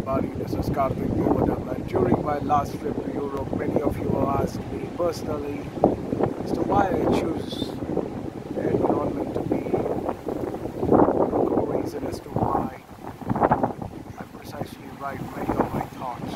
everybody, this is Karthik Poovanam, and during my last trip to Europe, many of you have asked me personally as to why I choose the environment to be the core reason as to why I precisely write many of my thoughts.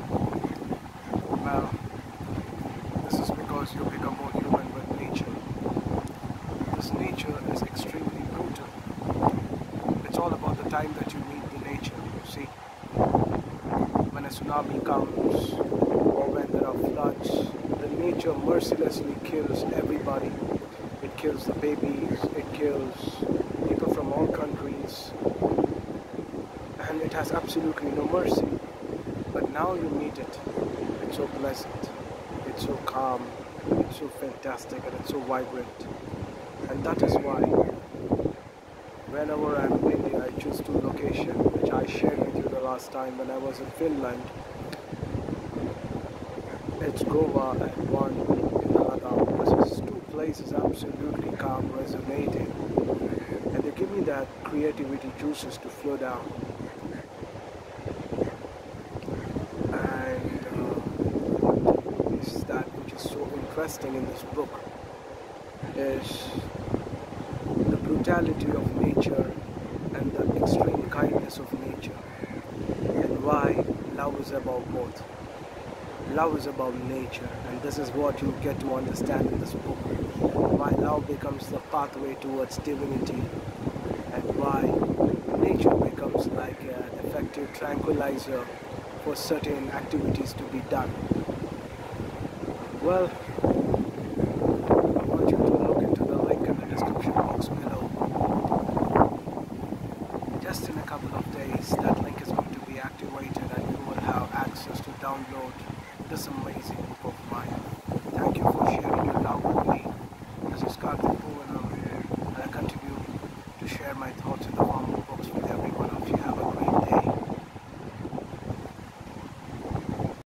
Well, this is because you become more human with nature. This nature is extremely brutal. It's all about the time that you meet the nature. See, when a tsunami comes or when there are floods, the nature mercilessly kills everybody. It kills the babies, it kills people from all countries, and it has absolutely no mercy. But now you meet it. It's so pleasant, it's so calm, it's so fantastic, and it's so vibrant. And that is why whenever I'm in India, I choose two locations which I shared with you the last time when I was in Finland. It's Goa and one in Ladakh. These two places absolutely calm, resonating, and they give me that creativity juices to flow down. And what is that which is so interesting in this book is the brutality of nature and the extreme kindness of nature, and why love is about both. Love is about nature, and this is what you get to understand in this book. Why love becomes the pathway towards divinity, and why nature becomes like an effective tranquilizer for certain activities to be done. Well, I want you to look into the link in the description box below. Just in a couple of days, that link is going to be activated and you will have access to download this amazing book of